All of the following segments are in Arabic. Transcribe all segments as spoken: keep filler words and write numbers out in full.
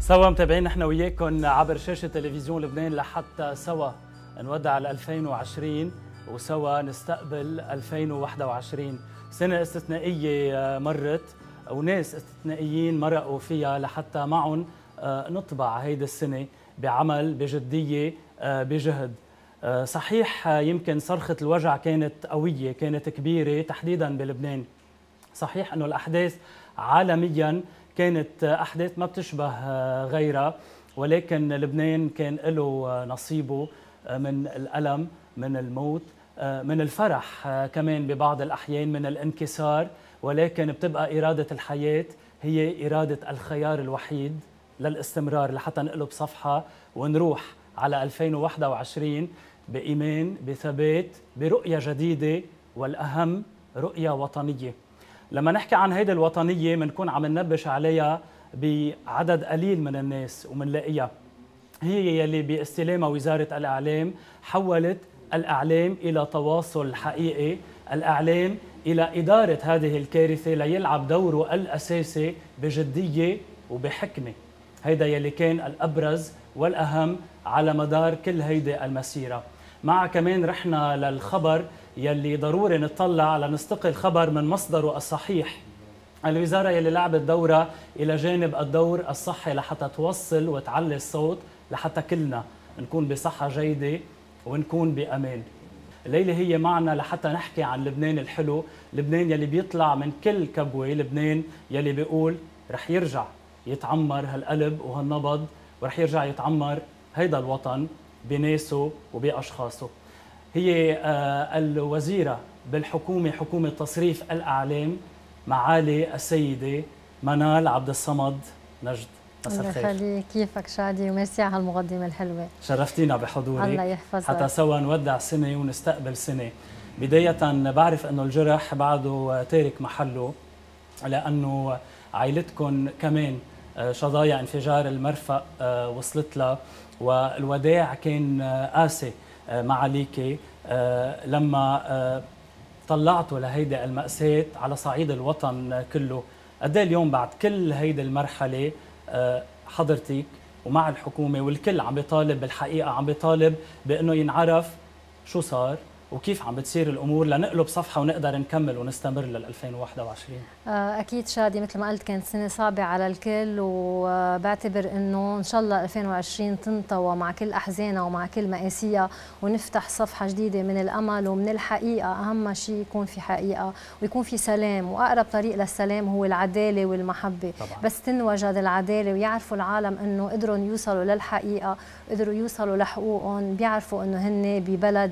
سوا متابعين نحن وياكم عبر شاشة تلفزيون لبنان لحتى سوا نودع ال ألفين وعشرين وسوا نستقبل ألفين وواحد وعشرين. سنة استثنائية مرت وناس استثنائيين مرقوا فيها لحتى معهم نطبع هيدي السنة بعمل بجدية بجهد. صحيح يمكن صرخة الوجع كانت قوية، كانت كبيرة تحديدا بلبنان. صحيح أنه الأحداث عالميا كانت أحداث ما بتشبه غيرها، ولكن لبنان كان له نصيبه من الألم، من الموت، من الفرح كمان ببعض الأحيان، من الانكسار، ولكن بتبقى إرادة الحياة هي إرادة الخيار الوحيد للاستمرار لحتى نقلب صفحة ونروح على ألفين وواحد وعشرين بإيمان، بثبات، برؤية جديدة، والأهم رؤية وطنية. لما نحكي عن هيدي الوطنية بنكون عم ننبش عليها بعدد قليل من الناس ومنلاقيها. هي يلي باستلامها وزارة الإعلام حولت الإعلام إلى تواصل حقيقي، الإعلام إلى إدارة هذه الكارثة ليلعب دوره الأساسي بجدية وبحكمة. هيدا يلي كان الأبرز والأهم على مدار كل هيدي المسيرة. مع كمان رحنا للخبر يلي ضروري نطلع لنستقي خبر من مصدره الصحيح. الوزارة يلي لعبت دورها إلى جانب الدور الصحي لحتى توصل وتعلي الصوت لحتى كلنا نكون بصحة جيدة ونكون بأمان. الليلة هي معنا لحتى نحكي عن لبنان الحلو، لبنان يلي بيطلع من كل كبوة، لبنان يلي بيقول رح يرجع يتعمر هالقلب وهالنبض، ورح يرجع يتعمر هيدا الوطن بناسه وبأشخاصه. هي الوزيرة بالحكومة، حكومة تصريف الأعلام، معالي السيدة منال عبد الصمد نجد. مساء الخير. الله يخليك، كيفك شادي؟ وميرسي على هالمقدمة الحلوة. شرفتينا بحضورك. الله يحفظك. حتى سوا نودع سنة ونستقبل سنة. بداية بعرف أنه الجرح بعده تارك محله، لأنه عائلتكم كمان شظايا انفجار المرفأ وصلت لها، والوداع كان قاسي معاليكي لما طلعتوا لهيدي المأساة على صعيد الوطن كله. قد ايه اليوم بعد كل هيدي المرحلة حضرتك ومع الحكومة والكل عم بيطالب بالحقيقة، عم بيطالب بأنه ينعرف شو صار وكيف عم بتصير الامور لنقلب صفحه ونقدر نكمل ونستمر لل ألفين وواحد وعشرين؟ اكيد شادي، مثل ما قلت كانت سنه صعبه على الكل، وبعتبر انه ان شاء الله ألفين وعشرين تنطوى مع كل احزانها ومع كل مآسيها، ونفتح صفحه جديده من الامل ومن الحقيقه. اهم شيء يكون في حقيقه ويكون في سلام، واقرب طريق للسلام هو العداله والمحبه. طبعا. بس تنوجد العداله ويعرفوا العالم انه قدروا يوصلوا للحقيقه، قدروا يوصلوا لحقوقهم، بيعرفوا انه هن ببلد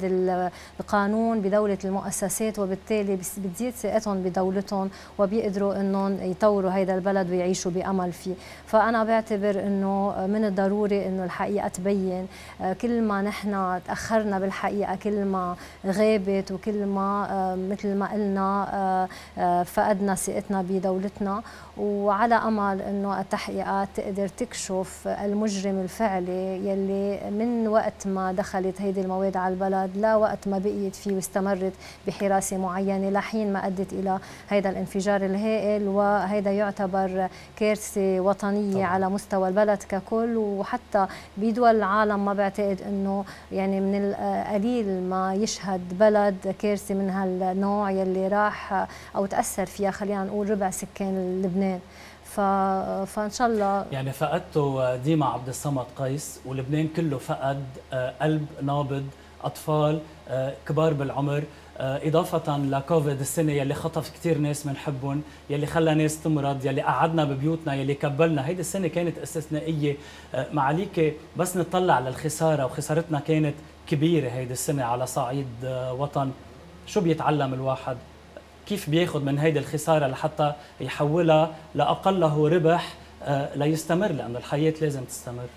القانون، بدولة المؤسسات، وبالتالي بتزيد ثقتهم بدولتهم وبيقدروا انهم يطوروا هذا البلد ويعيشوا بأمل فيه. فأنا بعتبر انه من الضروري انه الحقيقة تبين. كل ما نحن تأخرنا بالحقيقة، كل ما غابت، وكل ما مثل ما قلنا فقدنا ثقتنا بدولتنا. وعلى امل انه التحقيقات تقدر تكشف المجرم الفعلي يلي من وقت ما دخلت هيدي المواد على البلد لا وقت ما بقيت فيه واستمرت بحراسه معينه لحين ما ادت الى هيدا الانفجار الهائل. وهيدا يعتبر كارثه وطنيه طبعا على مستوى البلد ككل، وحتى بدول العالم ما بعتقد انه يعني من القليل ما يشهد بلد كارثه من هالنوع يلي راح او تاثر فيها خلينا نقول ربع سكان لبنان. ف... فان شاء الله يعني فقدتوا ديما عبد الصمد قيس، ولبنان كله فقد قلب نابض، اطفال كبار بالعمر، اضافه لكوفيد السنه يلي خطف كثير ناس بنحبهم، يلي خلى ناس تمرض، يلي قعدنا ببيوتنا، يلي كبلنا. هيدي السنه كانت استثنائيه. معاليك بس نطلع للخساره، وخسارتنا كانت كبيره هيدي السنه على صعيد وطن. شو بيتعلم الواحد؟ كيف بياخذ من هيدي الخساره لحتى يحولها لاقله ربح ليستمر، لانه الحياه لازم تستمر؟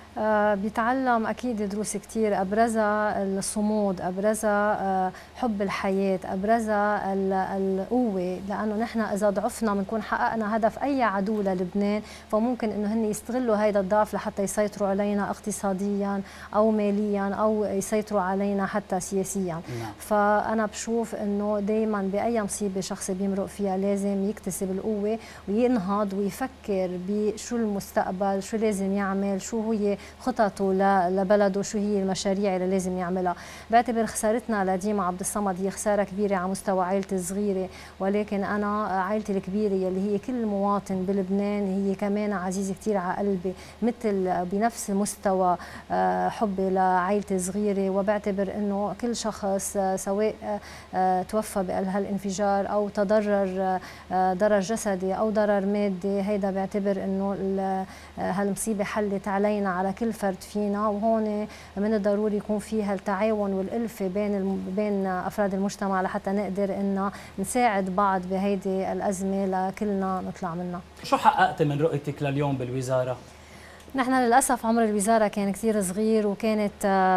آه بيتعلم أكيد دروس كتير، أبرزها الصمود، أبرزها آه حب الحياة، أبرزها القوة، لأنه نحن إذا ضعفنا بنكون حققنا هدف أي عدو للبنان، فممكن إنه هن يستغلوا هيدا الضعف لحتى يسيطروا علينا اقتصاديا أو ماليا أو يسيطروا علينا حتى سياسيا. نعم. فأنا بشوف إنه دايما بأي مصيبة شخص بيمرق فيها لازم يكتسب القوة وينهض ويفكر بشو المستقبل، شو لازم يعمل، شو هي خططه لبلده، شو هي المشاريع اللي لازم يعملها. بعتبر خسارتنا لديما عبد الصمد هي خساره كبيره على مستوى عائلتي الصغيره، ولكن انا عائلتي الكبيره يلي هي كل مواطن بلبنان هي كمان عزيزه كثير على قلبي، مثل بنفس المستوى حبي لعائلتي الصغيره. وبعتبر انه كل شخص سواء توفى بهالانفجار او تضرر ضرر جسدي او ضرر مادي، هيدا بعتبر انه هالمصيبه حلت علينا على كل فرد فينا، وهون من الضروري يكون فيها التعاون والألفة بين بين افراد المجتمع لحتى نقدر ان نساعد بعض بهيدي الازمه لكلنا نطلع منها. شو حققتي من رؤيتك لليوم بالوزاره؟ نحن للأسف عمر الوزارة كان كثير صغير، وكانت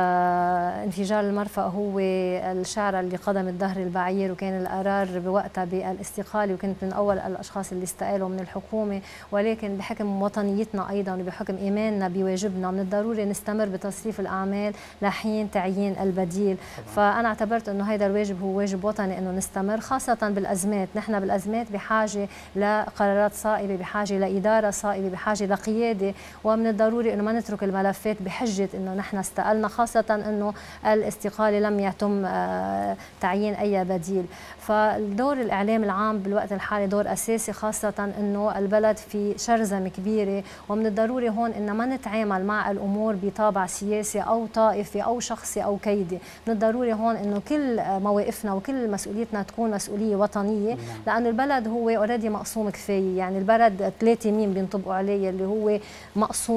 انفجار المرفأ هو الشعرة اللي قدمت ظهر البعير، وكان القرار بوقتها بالاستقالة، وكنت من أول الأشخاص اللي استقالوا من الحكومة، ولكن بحكم وطنيتنا أيضا وبحكم إيماننا بواجبنا من الضروري نستمر بتصريف الأعمال لحين تعيين البديل. فأنا اعتبرت أنه هذا الواجب هو واجب وطني أنه نستمر، خاصة بالأزمات. نحن بالأزمات بحاجة لقرارات صائبة، بحاجة لإدارة صائبة، بحاجة لقيادة، ومن من الضروري انه ما نترك الملفات بحجه انه نحن استقلنا، خاصه انه الاستقاله لم يتم تعيين اي بديل. فالدور الاعلام العام بالوقت الحالي دور اساسي، خاصه انه البلد في شرذمه كبيره، ومن الضروري هون ان ما نتعامل مع الامور بطابع سياسي او طائفي او شخصي او كيدي. من الضروري هون انه كل مواقفنا وكل مسؤوليتنا تكون مسؤوليه وطنيه، لانه البلد هو اوريدي مقسوم كفايه. يعني البلد ثلاثه مين بينطبقوا عليه، اللي هو مقسوم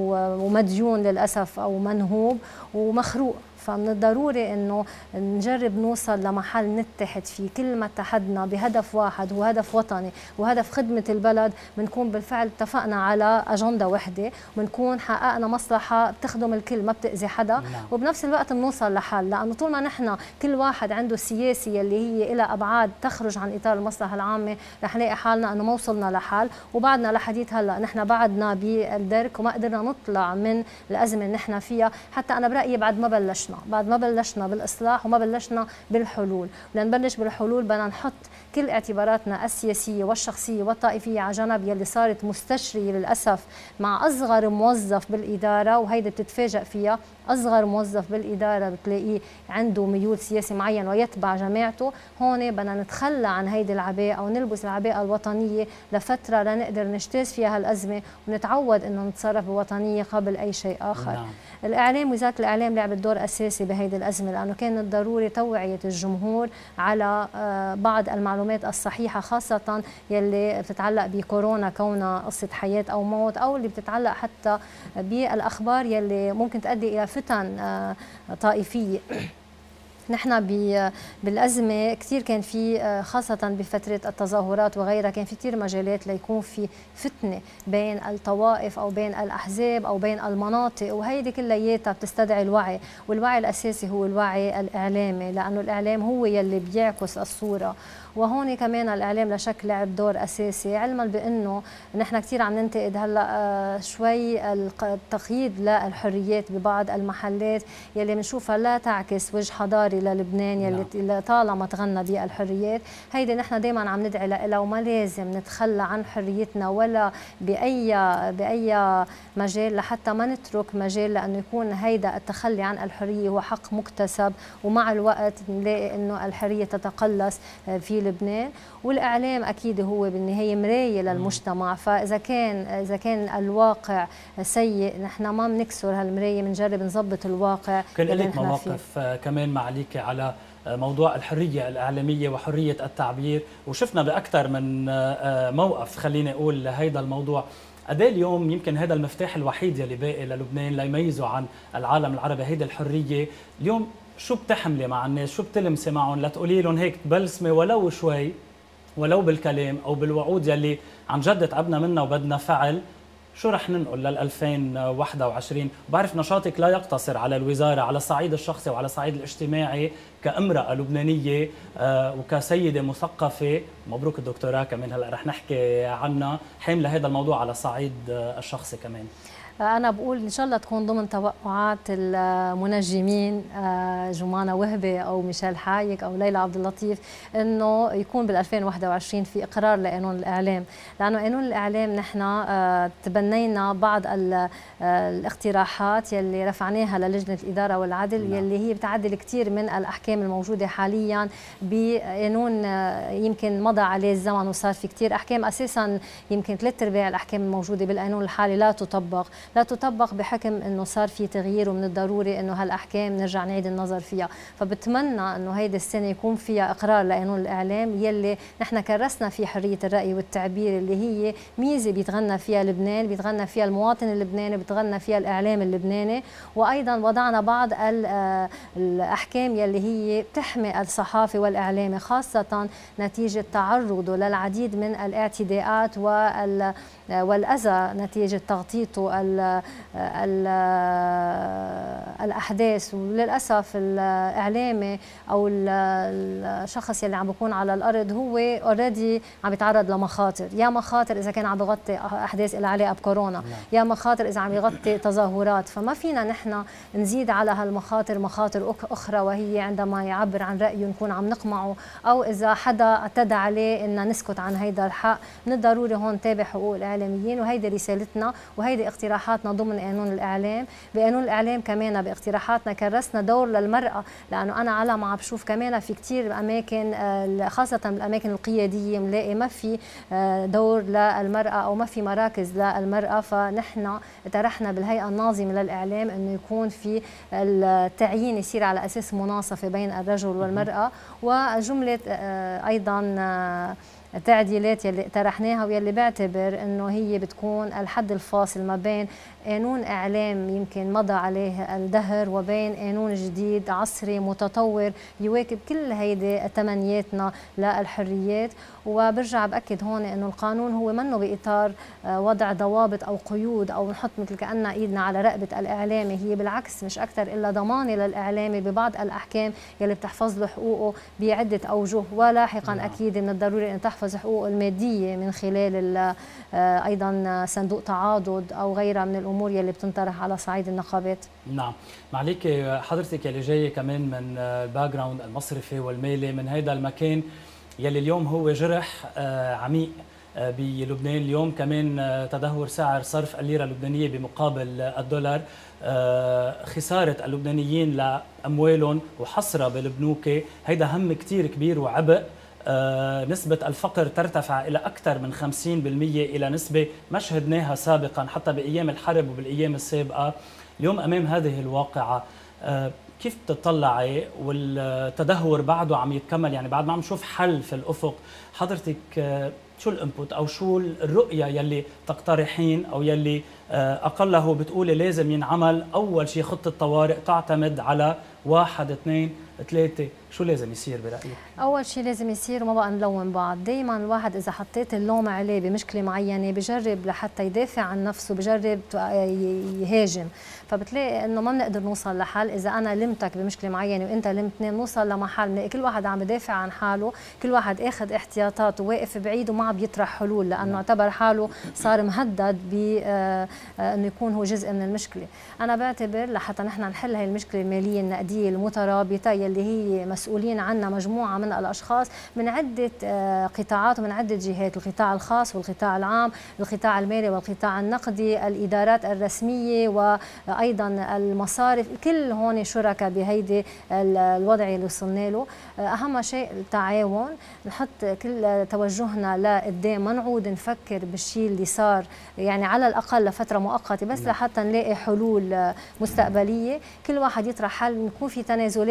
ومديون للأسف أو منهوب ومخروق. فمن الضروري انه نجرب نوصل لمحل نتحد فيه، كل ما اتحدنا بهدف واحد هو هدف وطني وهدف خدمه البلد، بنكون بالفعل اتفقنا على اجنده وحده، وبنكون حققنا مصلحه بتخدم الكل ما بتاذي حدا. نعم. وبنفس الوقت بنوصل لحل، لانه طول ما نحن كل واحد عنده السياسي اللي هي لها ابعاد تخرج عن اطار المصلحه العامه، رح نلاقي حالنا انه ما وصلنا لحل، وبعدنا لحديث هلا نحن بعدنا بالدرك وما قدرنا نطلع من الازمه اللي نحن فيها. حتى انا برايي بعد ما بلشنا بعد ما بلشنا بالاصلاح وما بلشنا بالحلول. لنبلش بالحلول بدنا نحط كل اعتباراتنا السياسيه والشخصيه والطائفيه على جنب، يلي صارت مستشريه للاسف مع اصغر موظف بالاداره، وهيدي بتتفاجئ فيها. اصغر موظف بالاداره بتلاقيه عنده ميول سياسي معين ويتبع جماعته. هون بدنا نتخلى عن هيدي العباءه ونلبس العباءه الوطنيه لفتره لنقدر نجتاز فيها هالازمه ونتعود انه نتصرف بوطنيه قبل اي شيء اخر. نعم. الاعلام، وزاره الاعلام لعبت دور اساسي بهيدي الازمه، لانه كان الضروري توعيه الجمهور على بعض المعلومات الصحيحه، خاصه يلي بتتعلق بكورونا كونها قصه حياه او موت، او اللي بتتعلق حتى بالاخبار يلي ممكن تؤدي الى فتن طائفيه. نحن بالأزمة كثير كان في، خاصة بفترة التظاهرات وغيرها، كان في كثير مجالات ليكون في فتنة بين الطوائف أو بين الأحزاب أو بين المناطق، وهيدي كلياتها بتستدعي الوعي، والوعي الأساسي هو الوعي الإعلامي، لأنه الإعلام هو يلي بيعكس الصورة. وهون كمان الإعلام لا شك لعب دور أساسي، علما بأنه نحن كثير عم ننتقد هلا شوي التقييد للحريات ببعض المحلات يلي بنشوفها لا تعكس وجه حضاري للبنان يلي طالما تغنى بالحريات. هيدي نحن دائما عم ندعي لها، وما لازم نتخلى عن حريتنا ولا بأي بأي مجال، لحتى ما نترك مجال لأنه يكون هيدا التخلي عن الحرية هو حق مكتسب، ومع الوقت نلاقي إنه الحرية تتقلص في لبنان. والاعلام اكيد هو بالنهايه مرايه للمجتمع، فاذا كان اذا كان الواقع سيء نحن ما بنكسر هالمرايه، بنجرب نظبط الواقع. كان لك مواقف كمان معليكي على موضوع الحريه الاعلاميه وحريه التعبير، وشفنا باكثر من موقف خليني اقول لهيدا الموضوع. قد اليوم يمكن هذا المفتاح الوحيد يلي باقي للبنان ليميزه عن العالم العربي، هيدي الحريه. اليوم شو بتحملي مع الناس، شو بتلمسي معهم لتقولي لهم هيك تبلسمي ولو شوي، ولو بالكلام او بالوعود يلي عن جد تعبنا منها وبدنا فعل، شو رح ننقل لل ألفين وواحد وعشرين؟ بعرف نشاطك لا يقتصر على الوزاره، على الصعيد الشخصي وعلى الصعيد الاجتماعي كامراه لبنانيه وكسيده مثقفه، مبروك الدكتوراه كمان هلا رح نحكي عنها، حامله هذا الموضوع على الصعيد الشخصي كمان. أنا بقول إن شاء الله تكون ضمن توقعات المنجمين جمانة وهبة أو ميشيل حايك أو ليلى عبد اللطيف، إنه يكون بال ألفين وواحد وعشرين في إقرار لقانون الإعلام، لأنه قانون الإعلام نحن تبنينا بعض الاقتراحات يلي رفعناها للجنة الإدارة والعدل، يلي هي بتعدل كثير من الأحكام الموجودة حاليا بقانون يمكن مضى عليه الزمن وصار في كثير أحكام أساسا يمكن ثلاث أرباع الأحكام الموجودة بالقانون الحالي لا تطبق. لا تطبق بحكم انه صار في تغيير، ومن الضروري انه هالاحكام نرجع نعيد النظر فيها، فبتمنى انه هيدي السنه يكون فيها اقرار لقانون الاعلام يلي نحن كرسنا فيه حريه الراي والتعبير، اللي هي ميزه بيتغنى فيها لبنان، بيتغنى فيها المواطن اللبناني، بيتغنى فيها الاعلام اللبناني، وايضا وضعنا بعض الاحكام يلي هي بتحمي الصحافي والاعلامي، خاصه نتيجه تعرضه للعديد من الاعتداءات وال والاذى نتيجه تغطيته ال ال الاحداث. وللاسف الاعلامي او الشخص اللي عم بيكون على الارض هو اوريدي عم يتعرض لمخاطر، يا مخاطر اذا كان عم بغطي احداث لها علاقه بكورونا، يا مخاطر اذا عم يغطي تظاهرات، فما فينا نحن نزيد على هالمخاطر مخاطر اخرى، وهي عندما يعبر عن رايه نكون عم نقمعه، او اذا حدا اعتدى عليه ان نسكت عن هيدا الحق. من الضروري هون نتابع حقوق الاعلاميين، وهيدي رسالتنا وهيدي اقتراحاتنا ضمن قانون الاعلام. بقانون الاعلام كمان باقتراحاتنا كرسنا دور للمراه، لانه انا على ما عم بشوف كمان في كثير اماكن خاصه بالاماكن القياديه ملاقي ما في دور للمراه او ما في مراكز للمراه، فنحن طرحنا بالهيئه الناظمه للاعلام انه يكون في التعيين يصير على اساس مناصفه بين الرجل والمراه، وجمله ايضا التعديلات يلي اقترحناها ويلي بعتبر انه هي بتكون الحد الفاصل ما بين قانون اعلام يمكن مضى عليه الدهر وبين قانون جديد عصري متطور يواكب كل هيدي تمنياتنا للحريات. وبرجع باكد هون انه القانون هو منه باطار وضع ضوابط او قيود او نحط مثل كأننا ايدنا على رقبه الاعلامي، هي بالعكس مش اكثر الا ضمانه للاعلامي ببعض الاحكام يلي بتحفظ له حقوقه بعده اوجه، ولاحقا اكيد من الضروري ان تحفظ حقوقه الماديه من خلال ايضا صندوق تعاضد او غيرها من الامور يلي بتنطرح على صعيد النقابات. نعم، معليك حضرتك يلي جايه كمان من الباك جراوند المصرفي والمالي، من هيدا المكان يلي اليوم هو جرح عميق بلبنان، اليوم كمان تدهور سعر صرف الليره اللبنانيه بمقابل الدولار، خساره اللبنانيين لاموالهم وحصرها بالبنوك، هيدا هم كثير كبير وعبء. نسبة الفقر ترتفع إلى أكثر من خمسين بالمئة، إلى نسبة ما شهدناها سابقا حتى بأيام الحرب وبالأيام السابقة. اليوم أمام هذه الواقعة كيف بتطلعي والتدهور بعده عم يتكمل، يعني بعد ما عم نشوف حل في الأفق، حضرتك شو الانبوت أو شو الرؤية يلي تقترحين أو يلي أقله بتقولي لازم ينعمل؟ أول شيء خطة طوارئ تعتمد على واحد اثنين ثلاثة، شو لازم يصير برأيك؟ أول شيء لازم يصير وما بقى نلوم بعض، دايما الواحد إذا حطيت اللوم عليه بمشكلة معينة بجرب لحتى يدافع عن نفسه، بجرب يهاجم، فبتلاقي إنه ما بنقدر نوصل لحل. إذا أنا لمتك بمشكلة معينة وأنت لمتني بنوصل لمحل بنلاقي كل واحد عم بدافع عن حاله، كل واحد أخذ احتياطاته وواقف بعيد وما عم بيطرح حلول، لأنه اعتبر حاله صار مهدد بأنه يكون هو جزء من المشكلة. أنا بعتبر لحتى نحن نحل هاي المشكلة المالية النقدية المترابطة يلي هي مسؤولين عنها مجموعة من الأشخاص من عدة قطاعات ومن عدة جهات، القطاع الخاص والقطاع العام، القطاع المالي والقطاع النقدي، الإدارات الرسمية وأيضا المصارف، كل هون شركاء بهيدي الوضع اللي وصلنا له. أهم شيء التعاون، نحط كل توجهنا لقدام، ما نعود نفكر بالشيء اللي صار يعني على الأقل لفترة مؤقتة بس لحتى نلاقي حلول مستقبلية. كل واحد يطرح حل، نكون في تنازلات من كل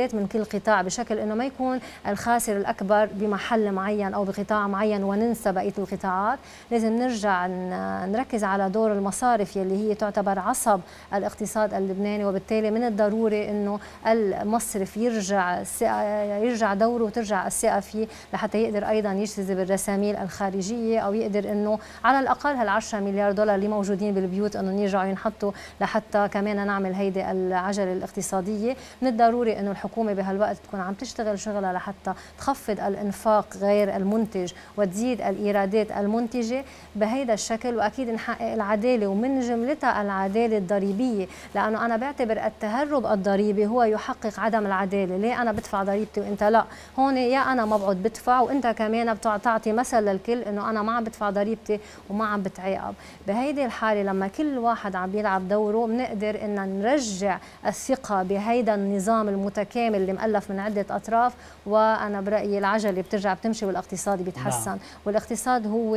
القطاع بشكل انه ما يكون الخاسر الاكبر بمحل معين او بقطاع معين وننسى بقيه القطاعات. لازم نرجع نركز على دور المصارف يلي هي تعتبر عصب الاقتصاد اللبناني، وبالتالي من الضروري انه المصرف يرجع يرجع دوره وترجع الثقه فيه لحتى يقدر ايضا يجذب الرساميل الخارجيه، او يقدر انه على الاقل هال عشرة مليار دولار اللي موجودين بالبيوت انه يرجعوا ينحطوا لحتى كمان نعمل هيدي العجله الاقتصاديه. من الضروري انه الحكومه بهالوقت تكون عم تشتغل شغلها لحتى تخفض الانفاق غير المنتج وتزيد الايرادات المنتجه بهيدا الشكل، واكيد نحقق العداله ومن جملتها العداله الضريبيه، لانه انا بعتبر التهرب الضريبي هو يحقق عدم العداله. ليه انا بدفع ضريبتي وانت لا؟ هون يا انا مبعوث بدفع وانت كمان بتعطي مثل للكل انه انا ما عم بدفع ضريبتي وما عم بتعاقب. بهيدي الحاله لما كل واحد عم بيلعب دوره بنقدر ان نرجع الثقه بهيدا النظام المتكامل اللي مؤلف من عده اطراف، وانا برايي العجله بترجع بتمشي والاقتصاد بيتحسن. نعم. والاقتصاد هو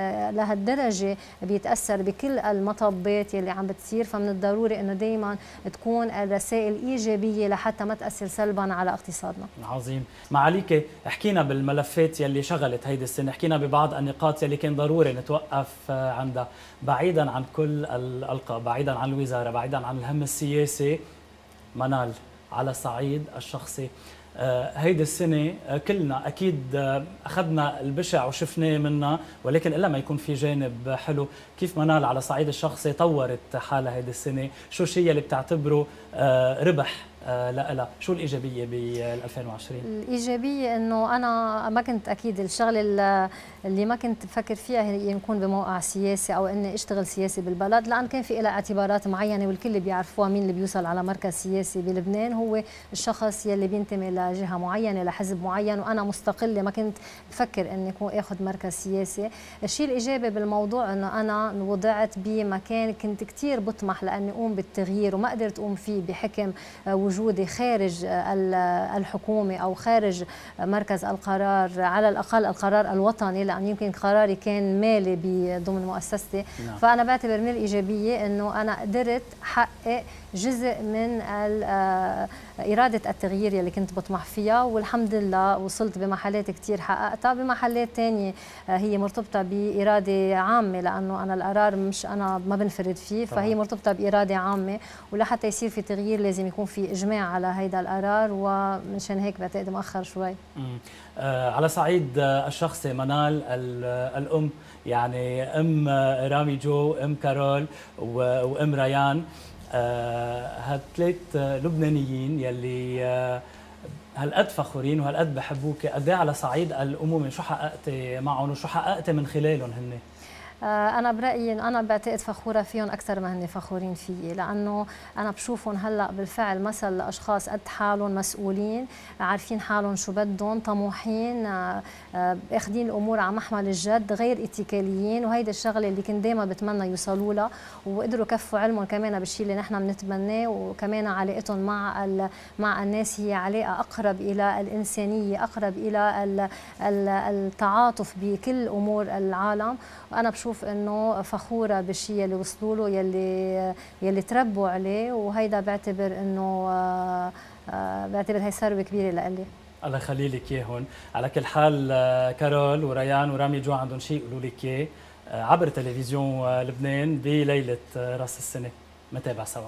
لهالدرجه بيتاثر بكل المطبات يلي عم بتصير، فمن الضروري انه دائما تكون الرسائل ايجابيه لحتى ما تاثر سلبا على اقتصادنا. عظيم. معاليك حكينا بالملفات يلي شغلت هيدي السنه، حكينا ببعض النقاط يلي كان ضروري نتوقف عندها، بعيدا عن كل الالقاب، بعيدا عن الوزاره، بعيدا عن الهم السياسي. منال، على الصعيد الشخصي هيدي السنة كلنا أكيد أخذنا البشع وشفناه منا، ولكن إلا ما يكون في جانب حلو. كيف منال على الصعيد الشخصي طورت حالها هيدي السنة؟ شو الشيء اللي بتعتبره ربح لا شو الإيجابية بال ألفين وعشرين؟ الإيجابية إنه أنا ما كنت أكيد الشغلة اللي ما كنت بفكر فيها هي نكون بموقع سياسي أو إني أشتغل سياسي بالبلد، لأن كان في لها اعتبارات معينة والكل بيعرفوها. مين اللي بيوصل على مركز سياسي بلبنان هو الشخص يلي بينتمي لجهة معينة لحزب معين، وأنا مستقلة ما كنت بفكر إني أكون آخذ مركز سياسي. الشيء الإيجابي بالموضوع إنه أنا وضعت بمكان كنت كثير بطمح لأني أقوم بالتغيير وما قدرت أقوم فيه بحكم وجودي خارج الحكومة أو خارج مركز القرار، على الأقل القرار الوطني، لأن يمكن قراري كان مالي ضمن مؤسستي. نعم. فأنا بعتبر من الإيجابية أنه أنا قدرت حقق جزء من إرادة التغيير اللي كنت بطمح فيها، والحمد لله وصلت بمحلات كتير حققتها. بمحلات تانية هي مرتبطة بإرادة عامة، لأنه أنا القرار مش أنا ما بنفرد فيه، فهي مرتبطة بإرادة عامة، ولحتى يصير في تغيير لازم يكون في إجماع على هيدا القرار، ومنشان هيك بعتقد مؤخر شوي. آه على صعيد الشخصي منال الأم، يعني أم رامي جو، أم كارول وأم ريان، هالثلاث آه لبنانيين يلي آه هالقد فخورين وهالقد بحبوك، قد ايه على صعيد الأمومة شو حققتي معهم وشو حققتي من خلالهم هن؟ أنا برأيي إنه أنا بعتقد فخورة فيهم أكثر ما هن فخورين فيي، لأنه أنا بشوفهم هلا بالفعل مثل لأشخاص قد حالهم، مسؤولين، عارفين حالهم شو بدهم، طموحين، أخذين الأمور على محمل الجد، غير اتكاليين، وهيدا الشغلة اللي كنت دائما بتمنى يوصلوا لها، وقدروا كفوا علمهم كمان بالشيء اللي نحن بنتمناه، وكمان علاقتهم مع مع الناس هي علاقة أقرب إلى الإنسانية، أقرب إلى التعاطف بكل أمور العالم. وأنا بشوف انه فخوره بالشيء اللي وصلوا له، يلي يلي تربوا عليه، وهيدا بعتبر انه بعتبر هي ثروه كبيره لإلي. الله يخلي لك اياهم. على كل حال كارول وريان ورامي جو عندهم شيء يقولوا لك اياه عبر تلفزيون لبنان بليله راس السنه، نتابع سوا.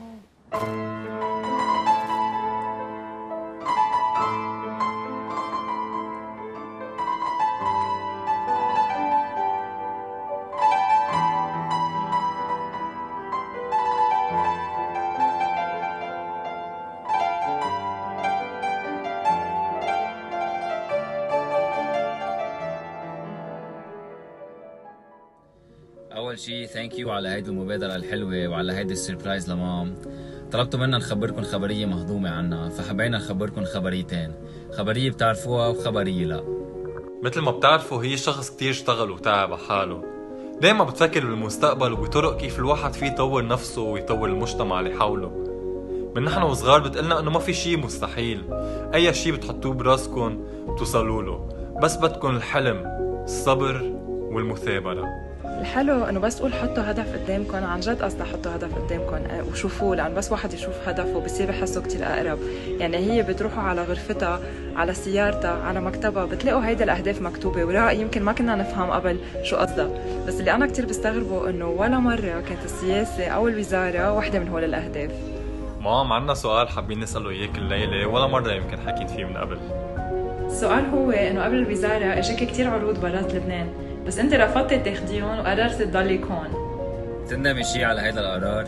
أول شيء ثانك يو على هيدي المبادرة الحلوة وعلى هيدي السربرايز لمام. طلبتوا منا نخبركم خبرية مهضومة عنا، فحبينا نخبركم خبريتين، خبرية بتعرفوها وخبرية لا. مثل ما بتعرفوا هي شخص كتير اشتغل وتعب على حاله، دايما بتفكر بالمستقبل وبطرق كيف الواحد فيه يطور نفسه ويطور المجتمع اللي حوله. من نحن وصغار بتقلنا انه ما في شيء مستحيل، اي شيء بتحطوه براسكم بتوصلوا له، بس بدكم الحلم، الصبر والمثابرة. الحلو انه بس تقول حطوا هدف قدامكم، عن جد قصدها حطوا هدف قدامكم وشوفوه، لان بس واحد يشوف هدفه بصير بحسه كتير اقرب. يعني هي بتروحوا على غرفتها، على سيارتها، على مكتبها، بتلاقوا هيدا الاهداف مكتوبه وراء، يمكن ما كنا نفهم قبل شو قصدها، بس اللي انا كتير بستغربه انه ولا مره كانت السياسه او الوزاره وحده من هول الاهداف. مام عنا سؤال حابين نساله اياك الليله، ولا مره يمكن حكيت فيه من قبل. السؤال هو انه قبل الوزاره اجاك كتير عروض برات لبنان، بس انت رفضتي تاخديهم وقررت تضلي هون. بتندمي شي على هيدا القرار؟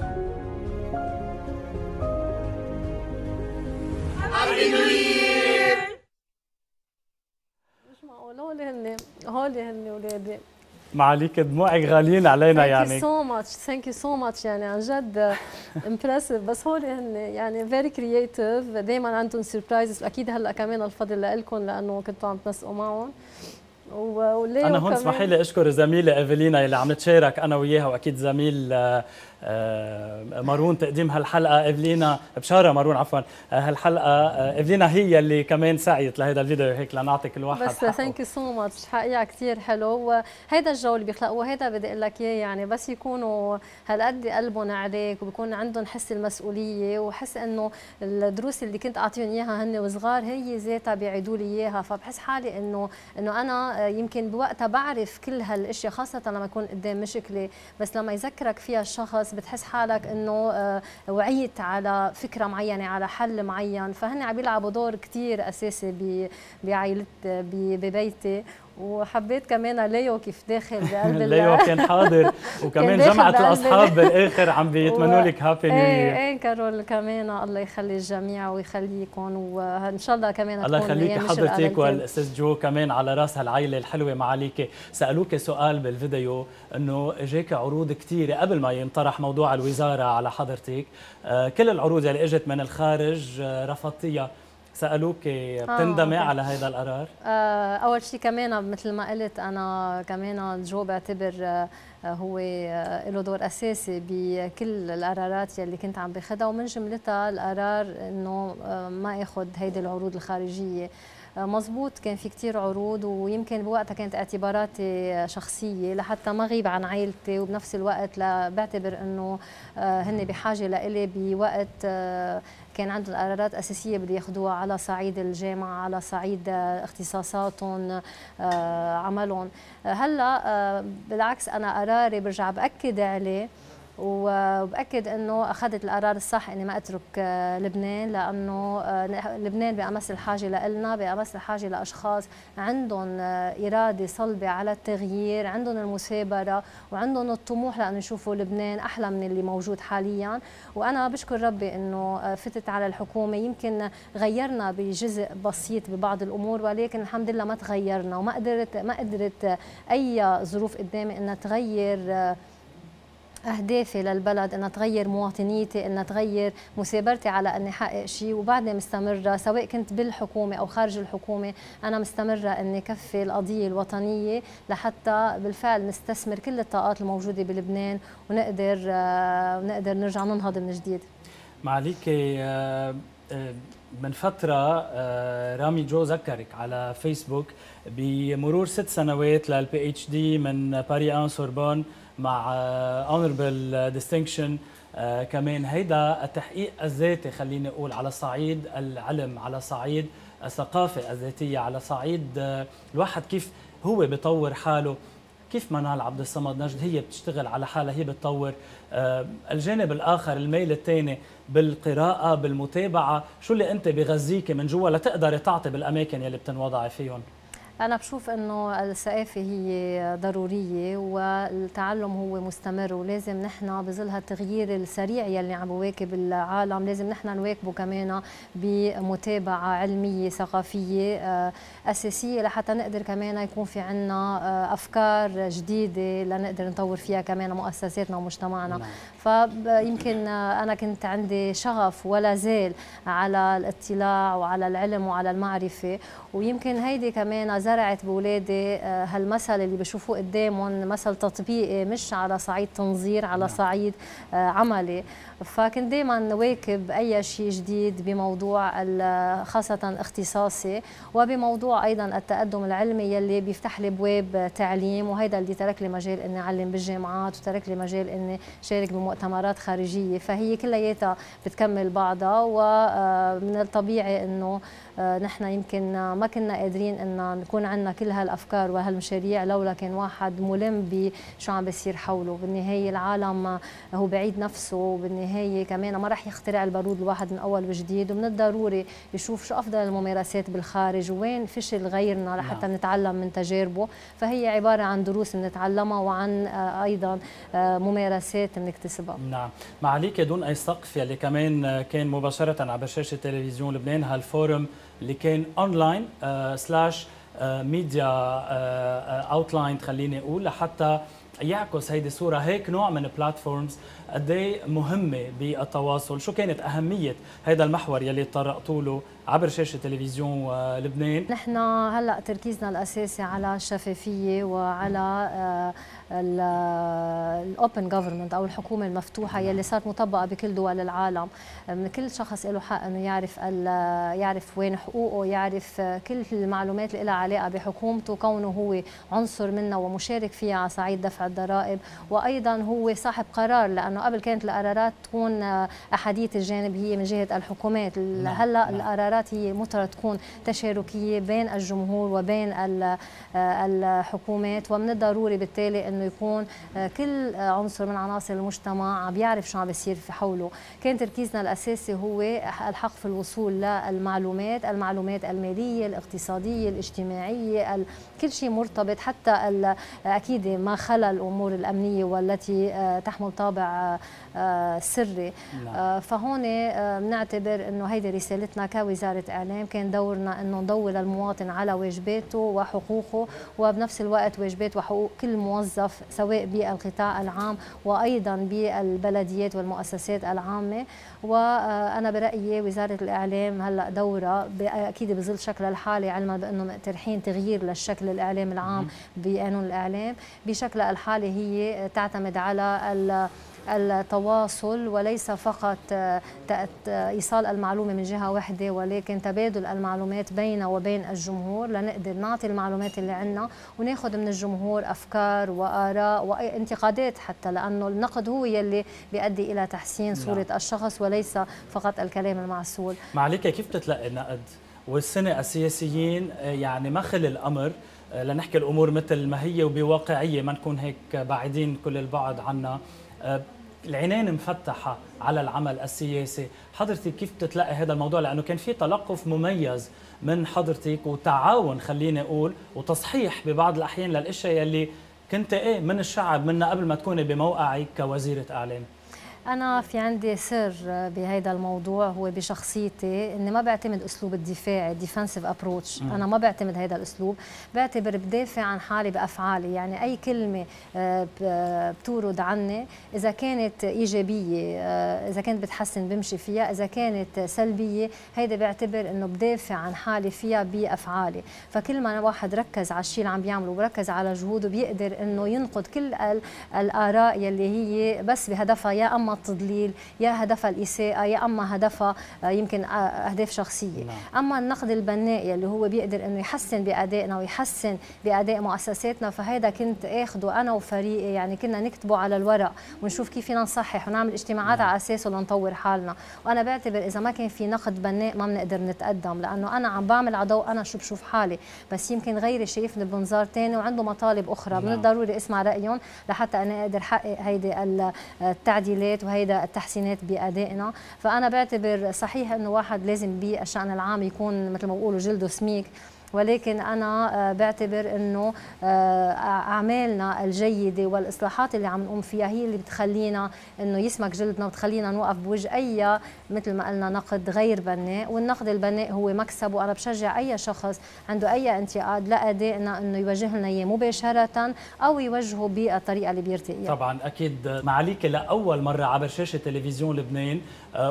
هابي نيو يير. مش معقول، هول هن هول هن ولادي. معاليك دموعك غاليين علينا يعني. ثانك يو سو ماتش، ثانك يو سو ماتش، يعني عن جد امبرسيف. بس هول هن يعني فيري كرييتيف، دائما عندهم سربرايزز، اكيد هلا كمان الفضل لكم لانه كنتوا عم تنسقوا معهم. وليه انا هون اسمحي لي اشكر زميله ايفلينا اللي عم نتشارك انا وياها، واكيد زميل مارون تقديم هالحلقه. ايفلينا بشاره مارون عفوا هالحلقه، ايفلينا هي اللي كمان سعيت لهذا الفيديو، هيك لنعطي كل واحد بس ثانك يو سو ماتش، حقيقه كثير حلو. وهيدا الجو اللي بيخلقوه، هيدا بدي اقول لك اياه، يعني بس يكونوا هالقد قلبهم عليك وبكون عندهم حس المسؤوليه وحس انه الدروس اللي كنت اعطيهم اياها هن وصغار هي ذاتها بيعيدوا لي اياها، فبحس حالي انه انه انا يمكن بوقتها بعرف كل هالاشياء، خاصه لما يكون قدام مشكله، بس لما يذكرك فيها الشخص بتحس حالك انه وعيت على فكره معينه، على حل معين، فهن عم يلعبوا دور كثير اساسي بعائلتي ببيتي. وحبيت كمان ليو كيف داخل بقلب ليو كان حاضر، وكمان جمعة الأصحاب بالآخر عم بيتمنوا لك هابي نيو يير. ايه كارول كمان، الله يخلي الجميع ويخليكم، وإن شاء الله كمان الله يخليك حضرتك والأستاذ جو كمان على راس هالعائلة الحلوة. معاليك سألوك سؤال بالفيديو إنه إجاك عروض كثيرة قبل ما ينطرح موضوع الوزارة على حضرتك، كل العروض اللي إجت من الخارج رفضتيها، سألوك بتندمي آه، على هذا القرار؟ آه، أول شيء كمان مثل ما قلت أنا كمان جو بعتبر آه هو آه له دور أساسي بكل القرارات اللي كنت عم باخذها، ومن جملتها القرار إنه آه ما آخذ هيدي العروض الخارجية. مزبوط كان في كتير عروض، ويمكن بوقتها كانت اعتباراتي شخصية لحتى ما غيب عن عائلتي، وبنفس الوقت بعتبر انه هن بحاجة لإلي بوقت كان عندهم قرارات أساسية بده ياخذوها على صعيد الجامعة، على صعيد اختصاصاتهم، عملهم. هلا بالعكس أنا قراري برجع بأكد عليه، وبأكد انه اخذت القرار الصح اني ما اترك لبنان، لانه لبنان بامس الحاجه لنا، بامس الحاجه لاشخاص عندهم اراده صلبه على التغيير، عندهم المثابره وعندهم الطموح لانه يشوفوا لبنان احلى من اللي موجود حاليا. وانا بشكر ربي انه فتت على الحكومه، يمكن غيرنا بجزء بسيط ببعض الامور، ولكن الحمد لله ما تغيرنا، وما قدرت ما قدرت اي ظروف قدامي انها تغير أهدافي للبلد، أنها تغير مواطنيتي، أنها تغير مثابرتي على أني أحقق شيء. وبعدني مستمرة سواء كنت بالحكومة أو خارج الحكومة، أنا مستمرة أني كفي القضية الوطنية لحتى بالفعل نستثمر كل الطاقات الموجودة بلبنان ونقدر ونقدر نرجع ننهض من جديد. معاليك من فترة رامي جو ذكرك على فيسبوك بمرور ست سنوات للبي اتش دي من باري ان سوربون مع اونربل ديستنكشن، كمان هيدا التحقيق الذاتي خليني اقول على صعيد العلم، على صعيد الثقافه الذاتيه، على صعيد الواحد كيف هو بيطور حاله، كيف منال عبد الصمد نجد هي بتشتغل على حالها، هي بتطور. الجانب الاخر الميل الثاني بالقراءه بالمتابعه، شو اللي انت بغذيكي من جوا لتقدري تعطي بالاماكن يلي بتنوضعي فيهم؟ أنا بشوف إنه الثقافة هي ضرورية والتعلم هو مستمر، ولازم نحن بظل هالتغيير السريع يلي عم بواكب العالم لازم نحن نواكبه كمان بمتابعة علمية ثقافية أساسية لحتى نقدر كمان يكون في عنا أفكار جديدة لنقدر نطور فيها كمان مؤسساتنا ومجتمعنا. نعم. فيمكن أنا كنت عندي شغف ولا زال على الاطلاع وعلى العلم وعلى المعرفة، ويمكن هيدي كمان انزرعت بولادي هالمثل اللي بشوفوه قدامهم مثل تطبيقي مش على صعيد تنظير، على صعيد عملي. فكنت دائما واكب اي شيء جديد بموضوع خاصه اختصاصي، وبموضوع ايضا التقدم العلمي يلي بيفتح لي ابواب تعليم، وهيدا اللي ترك لي مجال اني اعلم بالجامعات وترك لي مجال اني شارك بمؤتمرات خارجيه. فهي كلياتها بتكمل بعضها، ومن الطبيعي انه نحن يمكن ما كنا قادرين ان نكون عندنا كل هالافكار وهالمشاريع لولا كان واحد ملم بشو عم بيصير حوله. بالنهايه العالم هو بعيد نفسه، وبالنهايه كمان ما راح يخترع البارود الواحد من اول وجديد، ومن الضروري يشوف شو افضل الممارسات بالخارج وين فشل غيرنا لحتى نعم. نتعلم من تجاربه. فهي عباره عن دروس بنتعلمها وعن ايضا ممارسات بنكتسبها. نعم. معاليك دون اي سقف يلي كمان كان مباشره عبر شاشه تلفزيون لبنان، هالفورم اللي كان اونلاين سلاش ميديا اوتلاين خليني اقول، لحتى يعكس هيدي الصوره. هيك نوع من البلاتفورمز قد ايه مهمه بالتواصل. شو كانت اهميه هذا المحور يلي تطرقتوا له عبر شاشه تلفزيون لبنان؟ نحن هلا تركيزنا الاساسي على الشفافيه وعلى الاوبن جوفرمنت او الحكومه المفتوحه يلي صارت مطبقه بكل دول العالم. من كل شخص له حق انه يعرف يعرف وين حقوقه، يعرف كل المعلومات اللي لها علاقه بحكومته، كونه هو عنصر منها ومشارك فيها على صعيد دفع الضرائب، وايضا هو صاحب قرار، لانه قبل كانت القرارات تكون احاديه الجانب هي من جهه الحكومات. هلا القرارات هي مفترض تكون تشاركيه بين الجمهور وبين الحكومات، ومن الضروري بالتالي انه يكون كل عنصر من عناصر المجتمع عم بيعرف شو عم بيصير في حوله. كان تركيزنا الاساسي هو الحق في الوصول للمعلومات، المعلومات الماليه، الاقتصاديه، الاجتماعيه، كل شيء مرتبط، حتى اكيد ما خلا الامور الامنيه والتي تحمل طابع سري. فهون بنعتبر انه هيدي رسالتنا كوزاره اعلام، كان دورنا انه نضوي للمواطن على واجباته وحقوقه، وبنفس الوقت واجبات وحقوق كل موظف سواء بالقطاع العام وايضا بالبلديات والمؤسسات العامه. وانا برايي وزاره الاعلام هلا دورها اكيد بظل شكلها الحالي، علما بانه مقترحين تغيير للشكل الاعلام العام بقانون الاعلام، بشكلها الحالي هي تعتمد على التواصل وليس فقط ايصال المعلومه من جهه واحده، ولكن تبادل المعلومات بيننا وبين الجمهور لنقدر نعطي المعلومات اللي عندنا وناخذ من الجمهور افكار واراء وانتقادات، حتى لانه النقد هو يلي بيؤدي الى تحسين صوره لا. الشخص وليس فقط الكلام المعسول. معاليك كيف بتتلقى النقد؟ والسنه السياسيين يعني ما خلي الامر لنحكي الامور مثل ما هي وبواقعيه، ما نكون هيك بعيدين كل البعد عنا، العينين مفتحة على العمل السياسي. حضرتك كيف بتتلقى هذا الموضوع؟ لأنه كان في تلقف مميز من حضرتك وتعاون خليني أقول وتصحيح ببعض الأحيان للأشياء يلي كنت إيه من الشعب منا قبل ما تكوني بموقعك كوزيرة إعلام. أنا في عندي سر بهذا الموضوع، هو بشخصيتي إني ما بعتمد أسلوب الدفاع الديفنسيف أبروتش، أنا ما بعتمد هذا الأسلوب، بعتبر بدافع عن حالي بأفعالي. يعني أي كلمة بتورد عني إذا كانت إيجابية، إذا كانت بتحسن بمشي فيها، إذا كانت سلبية هيدا بعتبر إنه بدافع عن حالي فيها بأفعالي. فكل ما واحد ركز على الشيء اللي عم بيعمله وركز على جهوده بيقدر إنه ينقد كل الآراء يلي هي بس بهدفها يا أما التضليل يا هدفها الإساءة يا أما هدفها يمكن أهداف شخصية. نعم. أما النقد البناء اللي هو بيقدر إنه يحسن بأدائنا ويحسن بأداء مؤسساتنا، فهذا كنت آخده أنا وفريقي، يعني كنا نكتبه على الورق ونشوف كيف فينا نصحح ونعمل اجتماعات. نعم. على أساسه لنطور حالنا. وأنا بعتبر إذا ما كان في نقد بناء ما بنقدر نتقدم، لأنه أنا عم بعمل عضو أنا شو بشوف حالي، بس يمكن غيري شايفني بمنظار ثاني وعنده مطالب أخرى. نعم. من الضروري أسمع رأيهم لحتى أنا أقدر أحقق هيدي التعديلات وهيدا التحسينات بأدائنا. فأنا بعتبر صحيح إنه واحد لازم بالشأن العام يكون مثل ما بقولوا جلده سميك، ولكن أنا بعتبر إنه أعمالنا الجيدة والإصلاحات اللي عم نقوم فيها هي اللي بتخلينا إنه يسمك جلدنا وبتخلينا نوقف بوجه أي مثل ما قلنا نقد غير بناء. والنقد البناء هو مكسب، وأنا بشجع أي شخص عنده أي انتقاد لأدائنا إنه يوجه لنا إياه مباشرة أو يوجهه بالطريقة اللي بيرتقيها. طبعا أكيد معاليك لأول مرة عبر شاشة تلفزيون لبنان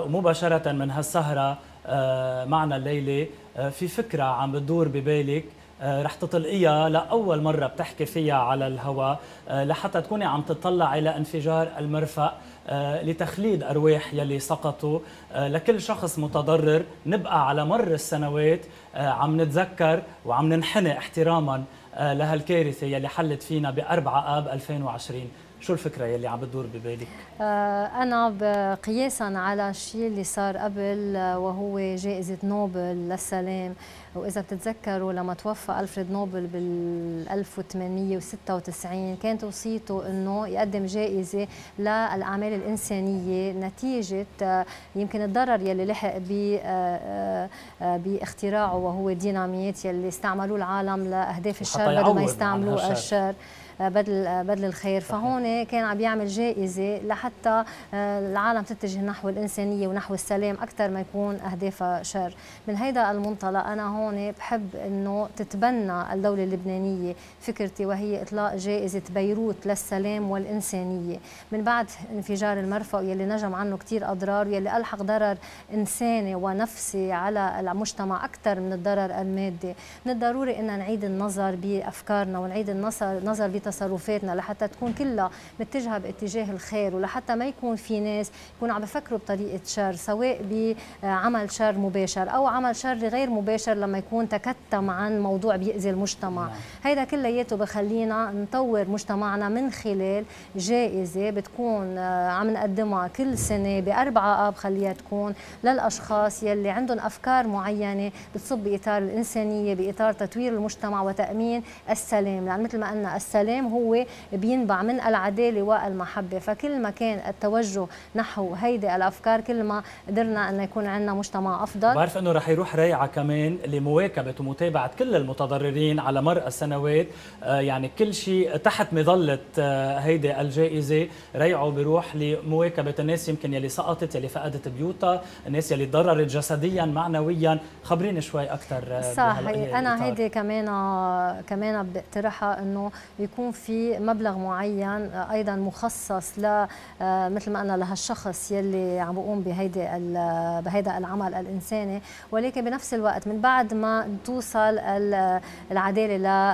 ومباشرة من هالسهرة معنا الليلة، في فكرة عم بتدور ببالك رح تطلقيها لأول مرة بتحكي فيها على الهواء لحتى تكوني عم تطلع إلى انفجار المرفأ لتخليد أرواح يلي سقطوا. لكل شخص متضرر نبقى على مر السنوات عم نتذكر وعم ننحني احتراما لهالكارثة يلي حلت فينا بأربعة آب ألفين وعشرين. شو الفكرة يلي عم بتدور ببالك؟ أنا قياسا على الشيء اللي صار قبل وهو جائزة نوبل للسلام، وإذا بتتذكروا لما توفى ألفريد نوبل بال ألف وثمانمئة وستة وتسعين كانت وصيته أنه يقدم جائزة للأعمال الإنسانية نتيجة يمكن الضرر يلي لحق باختراعه وهو الديناميت يلي استعملوه العالم لأهداف الشر بدل ما يستعملوه الشر بدل بدل الخير. فهون كان عم يعمل جائزه لحتى العالم تتجه نحو الانسانيه ونحو السلام اكثر ما يكون اهدافها شر. من هيدا المنطلق انا هون بحب انه تتبنى الدوله اللبنانيه فكرتي وهي اطلاق جائزه بيروت للسلام والانسانيه من بعد انفجار المرفأ يلي نجم عنه كثير اضرار ويلي الحق ضرر انساني ونفسي على المجتمع اكثر من الضرر المادي. من الضروري ان نعيد النظر بافكارنا ونعيد النظر نظر تصرفاتنا لحتى تكون كلها متجهه باتجاه الخير ولحتى ما يكون في ناس يكونوا عم بفكروا بطريقه شر سواء بعمل شر مباشر او عمل شر غير مباشر لما يكون تكتم عن موضوع بيأذي المجتمع. نعم. هيدا كلياته بخلينا نطور مجتمعنا من خلال جائزه بتكون عم نقدمها كل سنه بأربعة آب خليها تكون للاشخاص يلي عندهم افكار معينه بتصب باطار الانسانيه باطار تطوير المجتمع وتامين السلام، لان مثل ما قلنا السلام هو بينبع من العداله والمحبه، فكل ما كان التوجه نحو هيدي الافكار كل ما قدرنا انه يكون عندنا مجتمع افضل. بعرف انه رح يروح ريعه كمان لمواكبه ومتابعه كل المتضررين على مر السنوات، آه يعني كل شيء تحت مظله آه هيدي الجائزه ريعه بيروح لمواكبه الناس يمكن يلي سقطت يلي فقدت بيوتها، الناس يلي تضررت جسديا معنويا. خبريني شوي اكثر. آه صح، انا هيدي كمان كمان بقترحها انه يكون في مبلغ معين ايضا مخصص ل مثل ما قلنا لهالشخص يلي عم بقوم بهيدي بهيدا العمل الانساني، ولكن بنفس الوقت من بعد ما توصل العداله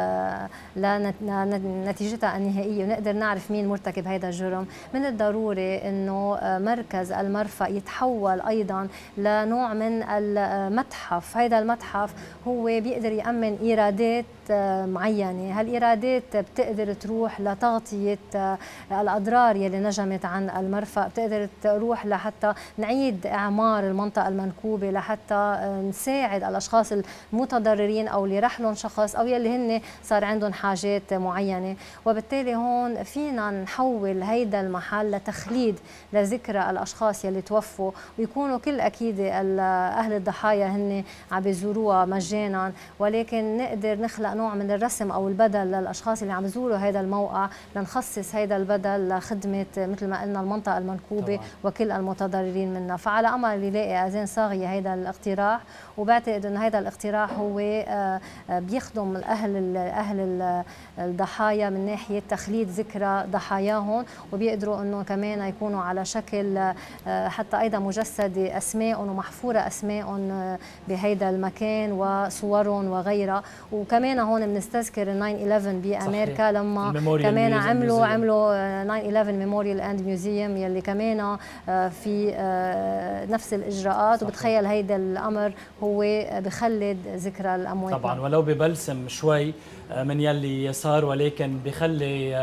لنتيجتها النهائيه ونقدر نعرف مين مرتكب هيدا الجرم، من الضروري انه مركز المرفأ يتحول ايضا لنوع من المتحف. هيدا المتحف هو بيقدر يأمن ايرادات معينه، هالايرادات بتقدر تروح لتغطيه الاضرار يلي نجمت عن المرفأ، بتقدر تروح لحتى نعيد اعمار المنطقه المنكوبه، لحتى نساعد الاشخاص المتضررين او اللي رح لهم شخص او يلي هن صار عندهم حاجات معينه. وبالتالي هون فينا نحول هيدا المحل لتخليد لذكرى الاشخاص يلي توفوا، ويكونوا كل اكيد اهل الضحايا هن عم بيزوروها مجانا، ولكن نقدر نخلق نوع من الرسم او البدل للاشخاص اللي عم يزوروا هذا الموقع، لنخصص هذا البدل لخدمه مثل ما قلنا المنطقه المنكوبه طبعا. وكل المتضررين منها. فعلى امل يلاقي اذان صاغيه هذا الاقتراح، وبعتقد انه هذا الاقتراح هو بيخدم الاهل اهل الضحايا من ناحيه تخليد ذكرى ضحاياهم، وبيقدروا انه كمان يكونوا على شكل حتى ايضا مجسده اسمائهم ومحفوره اسمائهم بهيدا المكان وصورهم وغيرها. وكمان هون بنستذكر تسعة إحدى عشر بامريكا لما كمان عملوا عملوا تسعة إحدى عشر ميموريال اند ميوزيوم يلي كمان في نفس الاجراءات. صحيح. وبتخيل هيدا الامر هو بخلد ذكرى الاموات طبعا، ولو ببلسم شوي من يلي صار، ولكن بخلي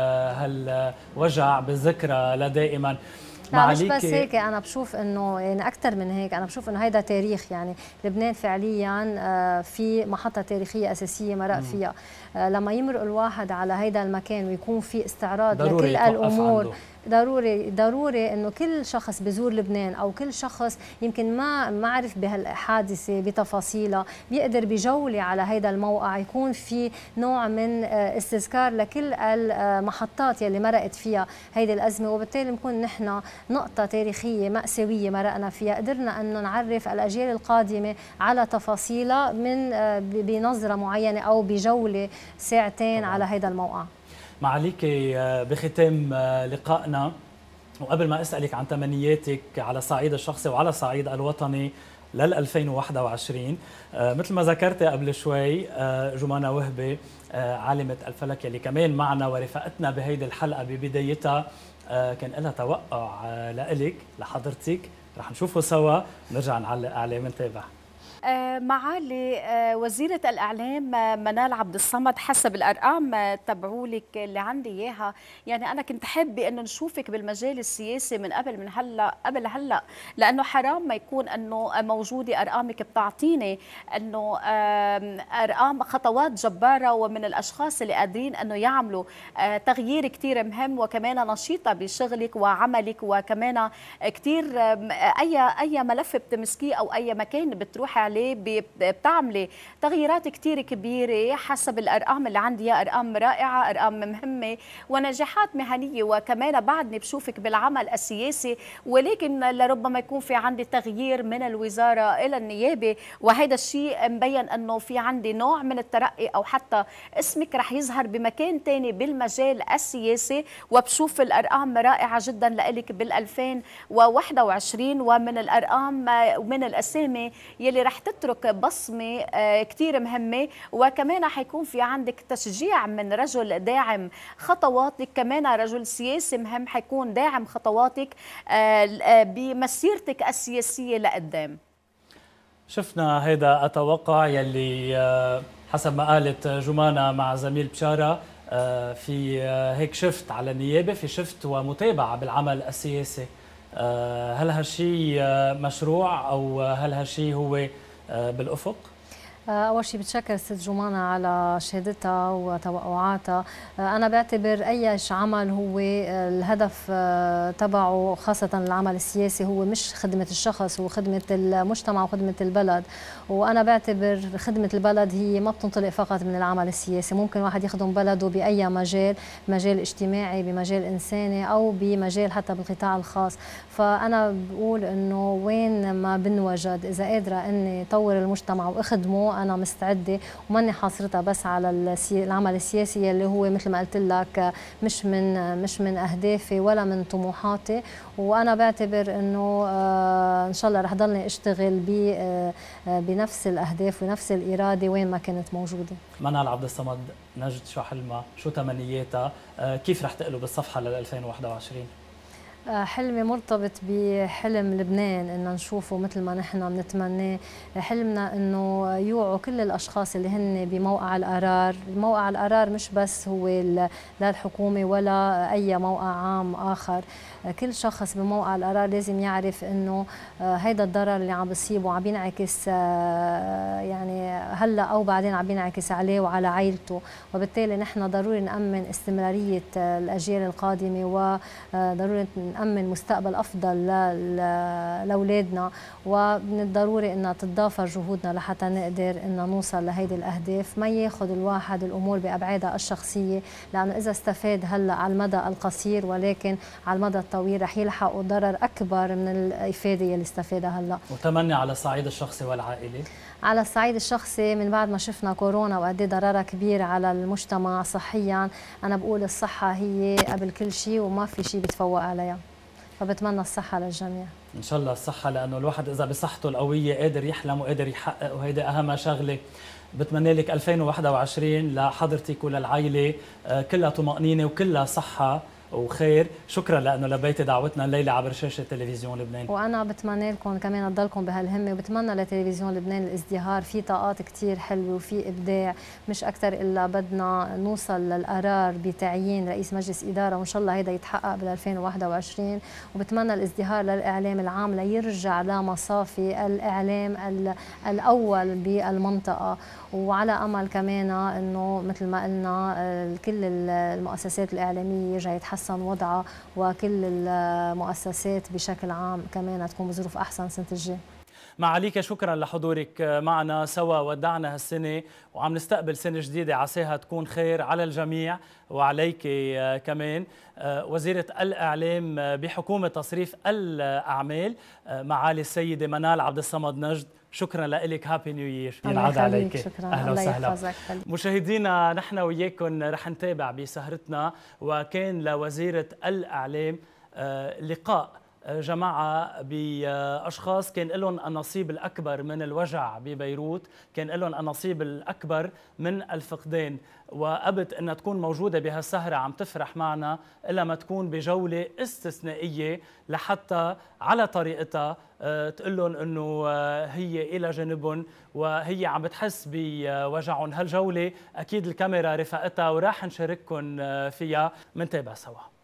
هالوجع بالذكرى لدائما. لا مش بس هيك، انا بشوف انه يعني اكثر من هيك، انا بشوف انه هيدا تاريخ. يعني لبنان فعليا في محطه تاريخيه اساسيه مرق فيها، لما يمرق الواحد على هيدا المكان ويكون في استعراض لكل الامور، ضروري ضروري انه كل شخص بزور لبنان او كل شخص يمكن ما ما عرف بهالحادثه بتفاصيلها بيقدر بجوله على هيدا الموقع يكون في نوع من استذكار لكل المحطات يلي مرقت فيها هيدي الازمه، وبالتالي بنكون نحن نقطه تاريخيه مأساويه مرقنا فيها، قدرنا انه نعرف الاجيال القادمه على تفاصيلها من بنظره معينه او بجوله ساعتين طبعا. على هيدا الموقع. معاليكي بختام لقائنا، وقبل ما أسألك عن تمنياتك على الصعيد الشخصي وعلى الصعيد الوطني، لل ألفين وواحد وعشرين. مثل ما ذكرت قبل شوي جمانة وهبي عالمة الفلك اللي كمان معنا ورفقتنا بهيدي الحلقة ببدايتها كان لها توقع لإلك لحضرتك، رح نشوفه سوا ونرجع نعلق عليه ونتابع. معالي وزيرة الإعلام منال عبد الصمد، حسب الأرقام تبعولك اللي عندي إياها، يعني أنا كنت حابة إنه نشوفك بالمجال السياسي من قبل من هلا قبل هلا، لأنه حرام ما يكون إنه موجودة أرقامك بتعطيني إنه أرقام خطوات جبارة ومن الأشخاص اللي قادرين إنه يعملوا تغيير كتير مهم، وكمان نشيطة بشغلك وعملك، وكمان كتير أي أي ملف بتمسكيه أو أي مكان بتروحي عليه بتعملي تغييرات كتير كبيرة. حسب الأرقام اللي عندي أرقام رائعة، أرقام مهمة ونجاحات مهنية، وكمان بعدني بشوفك بالعمل السياسي، ولكن لربما يكون في عندي تغيير من الوزارة إلى النيابة، وهذا الشيء مبين أنه في عندي نوع من الترقي أو حتى اسمك رح يظهر بمكان تاني بالمجال السياسي. وبشوف الأرقام رائعة جدا لإلك بالألفين وواحد وعشرين، ومن الأرقام ومن الأسامي يلي رح تترك بصمة كتير مهمة، وكمان حيكون في عندك تشجيع من رجل داعم خطواتك، كمان رجل سياسي مهم حيكون داعم خطواتك بمسيرتك السياسية لقدام. شفنا هيدا التوقع يلي حسب ما قالت جمانة مع زميل بشارة في هيك شفت على النيابة، في شفت ومتابعة بالعمل السياسي. هل هالشي مشروع أو هل هالشي هو بالأفق؟ أول شيء بتشكر ست جمانة على شهادتها وتوقعاتها. أنا بعتبر أي عمل هو الهدف تبعه، خاصة العمل السياسي، هو مش خدمة الشخص، هو خدمة المجتمع وخدمة البلد. وأنا بعتبر خدمة البلد هي ما بتنطلق فقط من العمل السياسي، ممكن واحد يخدم بلده بأي مجال، مجال اجتماعي، بمجال إنساني، أو بمجال حتى بالقطاع الخاص. فأنا بقول إنه وين ما بنوجد إذا قادرة إني طور المجتمع وأخدمه أنا مستعدة، وماني حاصرتها بس على العمل السياسي اللي هو مثل ما قلت لك مش من مش من أهدافي ولا من طموحاتي. وأنا بعتبر إنه إن شاء الله رح ضلني أشتغل بنفس الأهداف ونفس الإرادة وين ما كنت موجودة. منال عبد الصمد نجد شو حلمها، شو تمنياتها، كيف رح تقلب الصفحة لل ألفين وواحد وعشرين؟ حلمي مرتبط بحلم لبنان إن نشوفه مثل ما نحن بنتمناه. حلمنا إنه يوعوا كل الأشخاص اللي هن بموقع القرار. موقع القرار مش بس هو لا الحكومة ولا أي موقع عام آخر، كل شخص بموقع القرار لازم يعرف إنه هيدا الضرر اللي عم بيصيبه عم بينعكس يعني هلا أو بعدين عم بينعكس عليه وعلى عائلته، وبالتالي نحن ضروري نأمن استمرارية الأجيال القادمة، وضروري نأمن مستقبل أفضل لأولادنا، ومن الضروري أن تتضافر جهودنا لحتى نقدر أن نوصل لهيدي الأهداف. ما ياخذ الواحد الأمور بأبعادها الشخصية، لأنه إذا استفاد هلا على المدى القصير ولكن على المدى الطويل رح يلحقوا ضرر أكبر من الإفادة اللي استفادها هلا. وتمني على الصعيد الشخصي والعائلي؟ على الصعيد الشخصي من بعد ما شفنا كورونا وقد ايه ضررها كبير على المجتمع صحيا، أنا بقول الصحة هي قبل كل شيء وما في شيء بتفوق عليها، فبتمنى الصحة للجميع. إن شاء الله الصحة، لأنه الواحد إذا بصحته القوية قادر يحلم وقادر يحقق، وهيدا أهم شغلة. بتمنى لك ألفين وواحد وعشرين لحضرتك وللعائلة كلها طمأنينة وكلها صحة وخير. شكرا لانه لبيتي دعوتنا الليله عبر شاشه تلفزيون لبنان. وانا بتمنى لكم كمان تضلكم بهالهمه، وبتمنى لتلفزيون لبنان الازدهار، في طاقات كثير حلوه وفي ابداع، مش اكثر الا بدنا نوصل للقرار بتعيين رئيس مجلس اداره، وان شاء الله هيدا يتحقق بال ألفين وواحد وعشرين. وبتمنى الازدهار للاعلام العام ليرجع لمصافي الاعلام الاول بالمنطقه، وعلى امل كمان انه مثل ما قلنا كل المؤسسات الاعلاميه يرجع يتحسن وضعها، وكل المؤسسات بشكل عام كمان تكون بظروف احسن سنه الجاي. معاليك شكرا لحضورك معنا. سوا ودعنا هالسنه وعم نستقبل سنه جديده عساها تكون خير على الجميع وعليك كمان. وزيره الاعلام بحكومه تصريف الاعمال معالي السيده منال عبد الصمد نجد، شكرا لك. هابي نيو يير. ينعاد عليك. شكرا. اهلا وسهلا. مشاهدينا نحن وياكم رح نتابع بسهرتنا، وكان لوزيره الاعلام لقاء جماعة بأشخاص كان لهم النصيب الأكبر من الوجع ببيروت، كان لهم النصيب الأكبر من الفقدان، وأبت أنها تكون موجودة بهالسهرة عم تفرح معنا إلا ما تكون بجولة استثنائية لحتى على طريقتها تقول لهم أنه هي إلى جانبهم وهي عم بتحس بوجعهم. هالجولة أكيد الكاميرا رفقتها وراح نشارككم فيها، منتابع سوا.